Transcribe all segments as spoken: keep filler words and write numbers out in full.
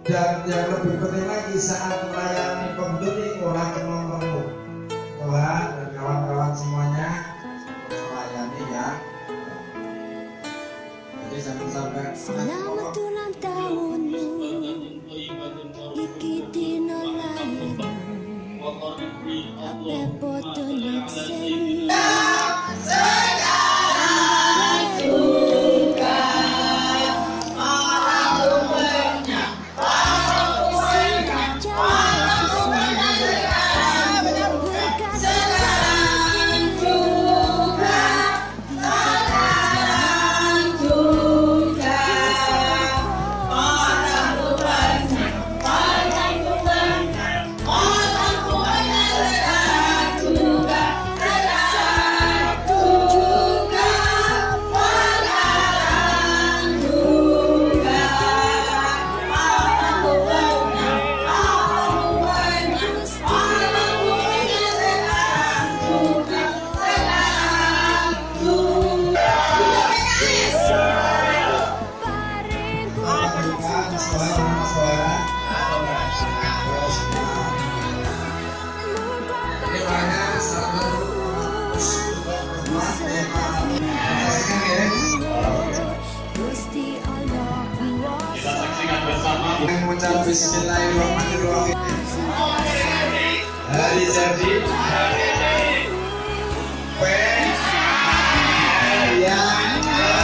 Dan yang lebih penting lagi saat melayani pembeli orang kenal perlu Tuhan dan kawan-kawan semuanya melayani ya. Jadi jangan sampai selamat ulang tahunmu iki dina lahirmu kabeh padha nyekseni mengucap bismillahirrahmanirrahim. Hari jadi yang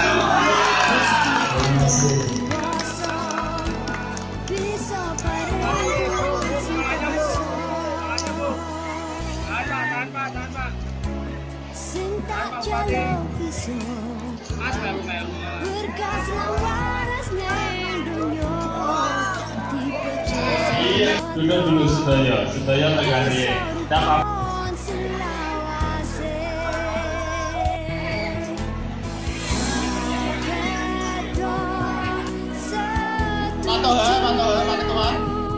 sing tak jaluk bisa berkas lawaras ning dunya dulu dulu sedaya sedaya tegari tak Mantap ya, mantap ya, mantap teman.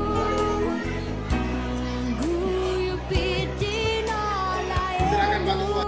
Silakan bantu buat.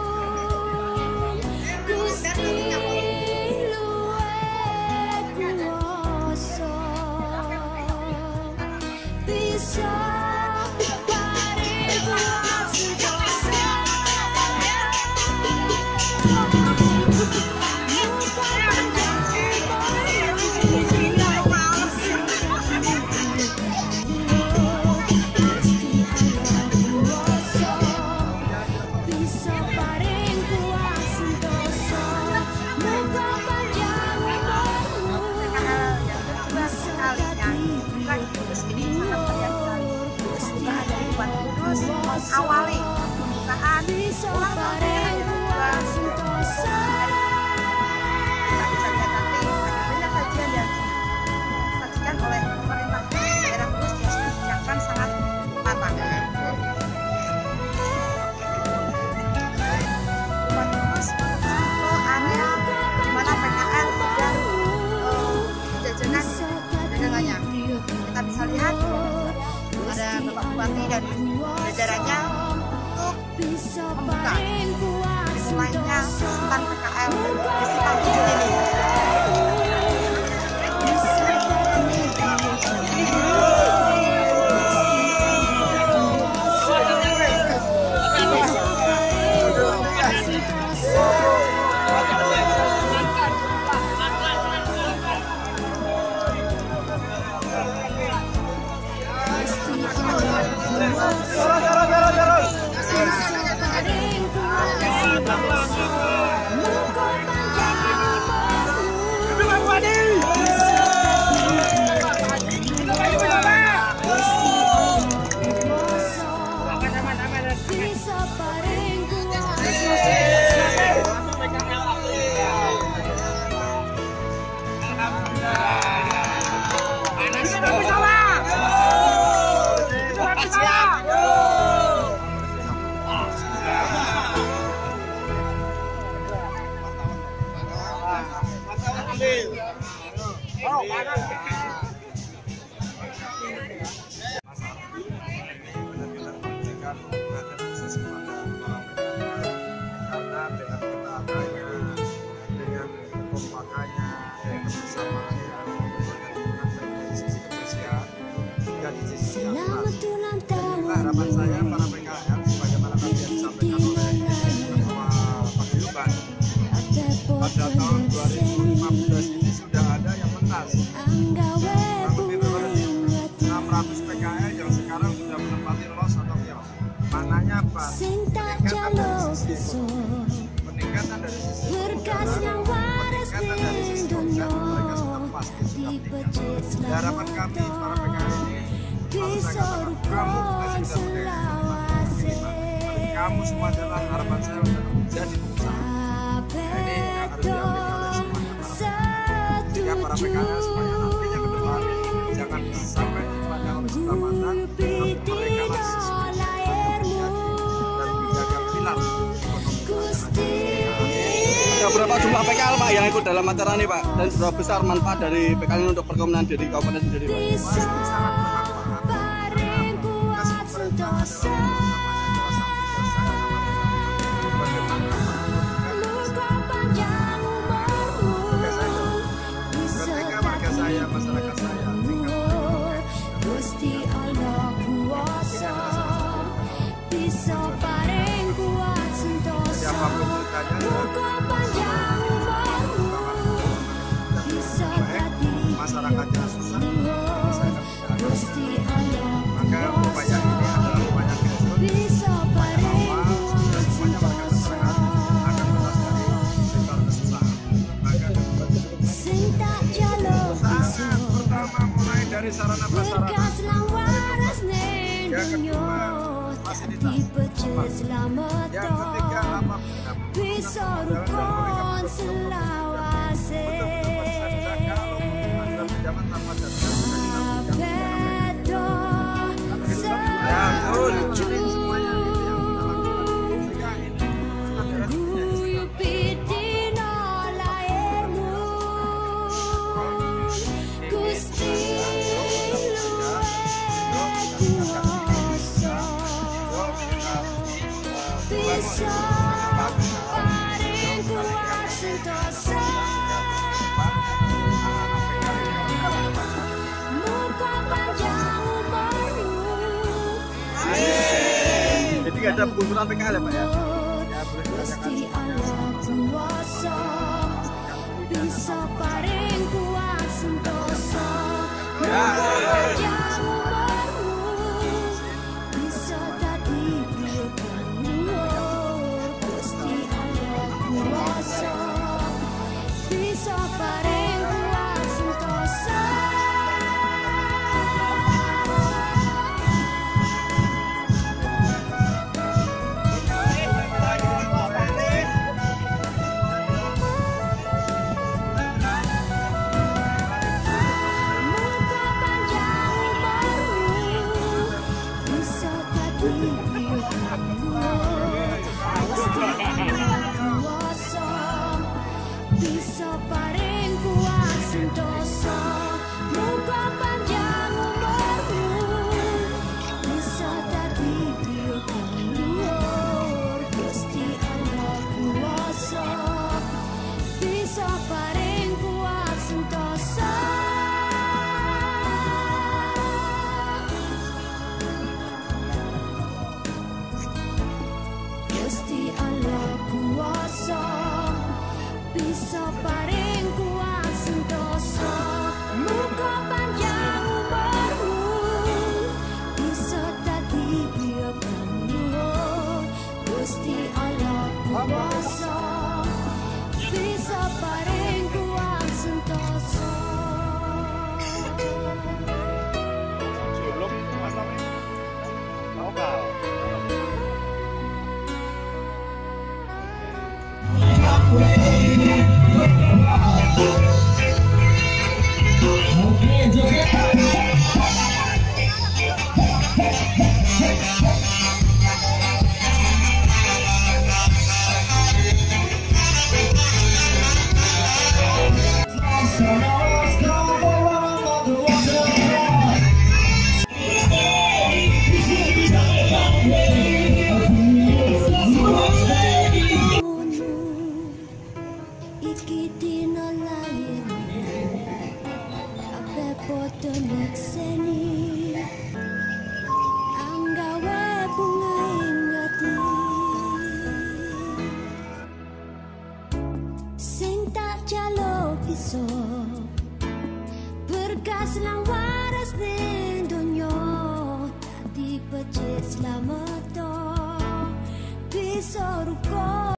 Awali pembukaan ulang tahun yang kedua bisa lihat nanti ada banyak kajian yang disajikan oleh pemerintah daerah Kudus yang sudah disiapkan sangat matang. Rumah Kudus ke area di mana P K L dan jajanan dagangannya. Kita bisa lihat ada Bapak Bupati dan jajarannya untuk membuka dimulainya stand P K L Festival Tujuh ini. Makanya kebersamaan yang dari sisi kebersihan belas. Kurang lebih berarti enam ratus P K L yang sekarang sudah menempati los atau kios. Maknanya apa? Peningkatan dari sisi peningkatan dari sisi peningkatan dari sisi konsep mereka sudah pasti sudah meningkat. Harapan kami para P K L ini selalu saya katakan kamu masih sudah minimal. Kamu semua adalah harapan saya untuk menjadi pengusaha. Nah, ini yang harus diambil oleh semua jika para P K L supaya nantinya ke depan jangan sampai pada keselamatan, tapi mereka lah sesungguhnya dan menjaga pilar ekonomi. Ada berapa jumlah P K L Pak yang ikut dalam acara ini Pak? Dan seberapa besar manfaat dari P K L ini untuk perekonomian diri kabupaten sendiri Pak? Pasti sangat bermanfaat karena tugas pemerintah adalah saya, masyarakat saya, Gusti Allah kuasa bisa paling kuat sentosa. jadi apapun ceritanya Muka panjang umurmu bisa tadi masyarakatnya susah, saya akan tidak ada. Gusti Allah Maka upaya ini adalah upaya grassroots, bisa upaya paling awal kuat dan semuanya warga masyarakat akan bebas dari sektor kesusahan. Maka sing tak jaluk sangat pertama mulai dari sarana prasarana. berkas lawaras ning Yang dunya kedua, fasilitas. dipeces selamat Yang ketiga apa? bisa rukun selawase Betul-betul konsep jaga kalau ada pinjaman tanpa jaminan bisa kita pinjam. bedo Ya betul, ini semuanya itu yang kita lakukan. Sehingga ini adalah dunia Islam. pidino lahirmu Gusti bisa paling kuat sentosa muka panjang umurmu Jadi nggak ada penggusuran P K L ya Pak ya? Gusti Allah kuasa bisa paling kuat sentosa muka panjang umurmu bisa tadi biarkanmu Gusti Allah kuasa bisa paling kuat sentosa muka panjang umurmu bisa tadi biarkanmu Gusti Allah kuasa bisa paling kuat sentosa muka panjang umurmu bisa tadi biarkanmu Gusti Allah kuasa bisa paling kuat sentosa Gusti Allah kuasa bisa paling kuat sentosa muka panjang umurmu bisa tadi biarkanmu Gusti Allah kuasa bisa paling kuat sentosa Sebelum Mas Tommy lokal. iki dina lahirmu kabeh padha nyekseni anggawe bunga ing ati sing tak jaluk iso Tekaslah waras